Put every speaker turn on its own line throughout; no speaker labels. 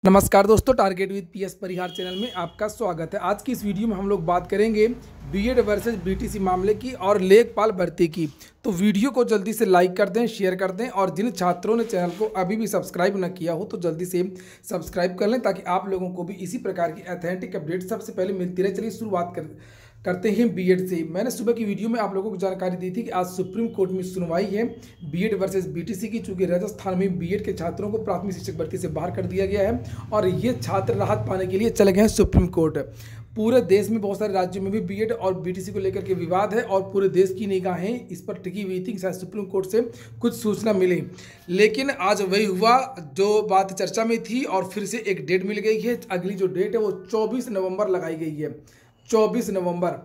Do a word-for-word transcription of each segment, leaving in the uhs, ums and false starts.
नमस्कार दोस्तों, target with PS Parihar channel में आपका स्वागत है। आज की इस वीडियो में हम लोग बात करेंगे बीएड वर्सेस बीटीसी मामले की और लेखपाल भर्ती की। तो वीडियो को जल्दी से लाइक कर दें, शेयर कर दें और जिन छात्रों ने चैनल को अभी भी सब्सक्राइब न किया हो तो जल्दी से सब्सक्राइब कर लें ताकि आप लोगों को भी इसी प्रकार की ऑथेंटिक अपडेट सबसे पहले मिलती रहे। चलिए शुरुआत कर करते हैं बीएड से। मैंने सुबह की वीडियो में आप लोगों को जानकारी दी थी कि आज सुप्रीम कोर्ट में सुनवाई है बीएड वर्सेस बीटीसी की, चूंकि राजस्थान में बीएड के छात्रों को प्राथमिक शिक्षक भर्ती से बाहर कर दिया गया है और ये छात्र राहत पाने के लिए चले गए हैं सुप्रीम कोर्ट। पूरे देश में बहुत सारे राज्यों में भी बीएड और बीटीसी को लेकर के विवाद है और पूरे देश की निगाहें इस पर टिकी हुई थी कि शायद सुप्रीम कोर्ट से कुछ सूचना मिले, लेकिन आज वही हुआ जो बात चर्चा में थी और फिर से एक डेट मिल गई है। अगली जो डेट है वो चौबीस नवंबर लगाई गई है, चौबीस नवंबर।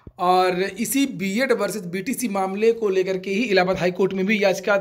और इसी बीएड वर्सेस बीटीसी मामले को लेकर के ही इलाहाबाद हाई कोर्ट में भी याचिका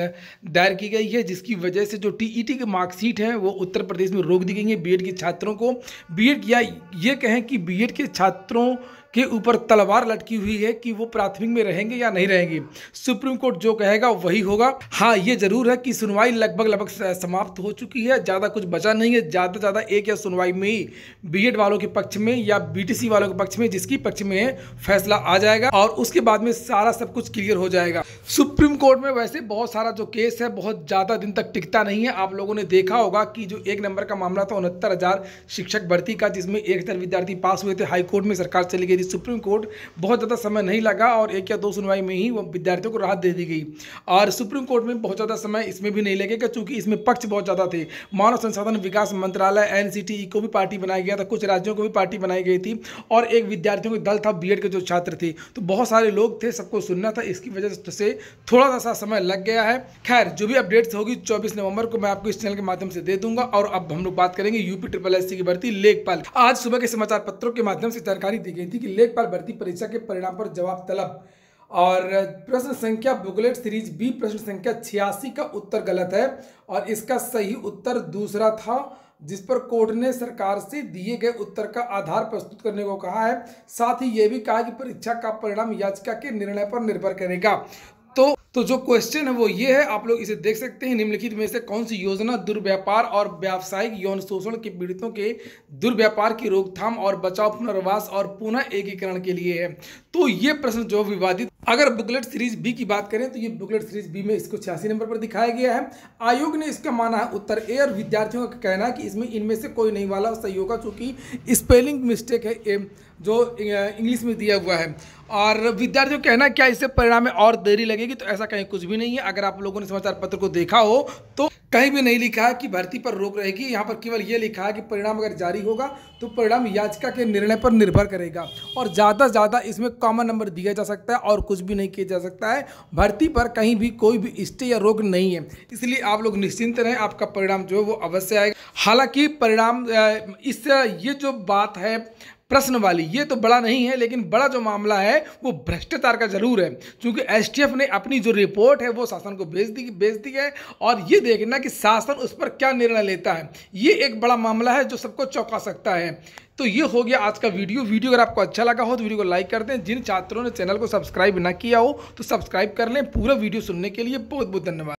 दायर की गई है, जिसकी वजह से जो टीईटी की मार्कशीट है वो उत्तर प्रदेश में रोक दी गई है बीएड के छात्रों को। बीएड या ये कहें कि बीएड के छात्रों के ऊपर तलवार लटकी हुई है कि वो प्राथमिक में रहेंगे या नहीं रहेंगे। सुप्रीम कोर्ट जो कहेगा वही होगा। हाँ, ये जरूर है कि सुनवाई लगभग लगभग समाप्त हो चुकी है, ज़्यादा कुछ बचा नहीं है। ज़्यादा से ज़्यादा एक या सुनवाई में ही बीएड वालों के पक्ष में या बीटीसी वालों के पक्ष में, जिसकी पक्ष में है, फैसला आ जाएगा और उसके बाद में सारा सब कुछ क्लियर हो जाएगा। सुप्रीम कोर्ट में वैसे बहुत सारा जो केस है बहुत ज़्यादा दिन तक टिकता नहीं है। आप लोगों ने देखा होगा कि जो एक नंबर का मामला था उनहत्तर हज़ार शिक्षक भर्ती का, जिसमें एक हज़ार विद्यार्थी पास हुए थे, हाईकोर्ट में सरकार चली गई। सुप्रीम कोर्ट बहुत ज़्यादा समय नहीं लगा और एक या दो सुनवाई में ही वो विद्यार्थियों को राहत दे दी गई। और सुप्रीम कोर्ट में बहुत ज़्यादा समय इसमें भी नहीं लगेगा क्योंकि इसमें पक्ष बहुत ज़्यादा थे। मानव संसाधन विकास मंत्रालय एनसीटीई को भी पार्टी बनाया गया था, कुछ राज्यों को भी पार्टी बनाई गई थी और एक विद्यार्थियों का दल था बीएड के जो छात्र थे। तो बहुत सारे लोग थे, सबको सुनना था, इसकी वजह से थोड़ा सा समय लग गया है। खैर, जो भी अपडेट्स होगी चौबीस नवंबर को मैं आपको इस चैनल के माध्यम से दे दूंगा। और अब हम लोग बात करेंगे यूपी ट्रिपल एससी की भर्ती लेखपाल। आज सुबह के समाचार पत्रों के माध्यम से जानकारी दी गई थी कि लेखपाल भर्ती परीक्षा के परिणाम पर जवाब तलब और प्रश्न संख्या बुकलेट सीरीज बी प्रश्न संख्या छियासी का उत्तर गलत है और इसका सही उत्तर दूसरा था, जिस पर कोर्ट ने सरकार से दिए गए उत्तर का आधार प्रस्तुत करने को कहा है। साथ ही यह भी कहा कि परीक्षा का परिणाम याचिका के निर्णय पर निर्भर करेगा। तो तो जो क्वेश्चन है वो ये है, आप लोग इसे देख सकते हैं। निम्नलिखित में से कौन सी योजना दुर्व्यापार और व्यावसायिक यौन शोषण के पीड़ितों के दुर्व्यापार की रोकथाम और बचाव, पुनर्वास और पुनः एकीकरण के लिए है? तो ये प्रश्न जो विवादित, अगर बुकलेट सीरीज बी की बात करें तो ये बुकलेट सीरीज बी में इसको छियासी नंबर पर दिखाया गया है। आयोग ने इसका माना है उत्तर ए और विद्यार्थियों का कहना है कि इसमें इनमें से कोई नहीं वाला सही होगा, चूंकि स्पेलिंग मिस्टेक है ए, जो इंग्लिश में दिया हुआ है। और विद्यार्थियों का कहना क्या इससे परिणाम में और देरी लगेगी? तो ऐसा कहीं कुछ भी नहीं है। अगर आप लोगों ने समाचार पत्र को देखा हो तो कहीं भी नहीं लिखा है कि भर्ती पर रोक रहेगी। यहाँ पर केवल ये लिखा है कि परिणाम अगर जारी होगा तो परिणाम याचिका के निर्णय पर निर्भर करेगा और ज़्यादा से ज़्यादा इसमें कॉमन नंबर दिया जा सकता है और कुछ भी नहीं किया जा सकता है। भर्ती पर कहीं भी कोई भी स्टे या रोक नहीं है, इसलिए आप लोग निश्चिंत रहें, आपका परिणाम जो है वो अवश्य आएगा। हालांकि परिणाम इस ये जो बात है प्रश्न वाली, ये तो बड़ा नहीं है, लेकिन बड़ा जो मामला है वो भ्रष्टाचार का जरूर है, क्योंकि एसटीएफ ने अपनी जो रिपोर्ट है वो शासन को भेज दी भेज दी है और ये देखना कि शासन उस पर क्या निर्णय लेता है। ये एक बड़ा मामला है जो सबको चौंका सकता है। तो ये हो गया आज का वीडियो। वीडियो अगर आपको अच्छा लगा हो तो वीडियो को लाइक कर दें। जिन छात्रों ने चैनल को सब्सक्राइब ना किया हो तो सब्सक्राइब कर लें। पूरा वीडियो सुनने के लिए बहुत बहुत धन्यवाद।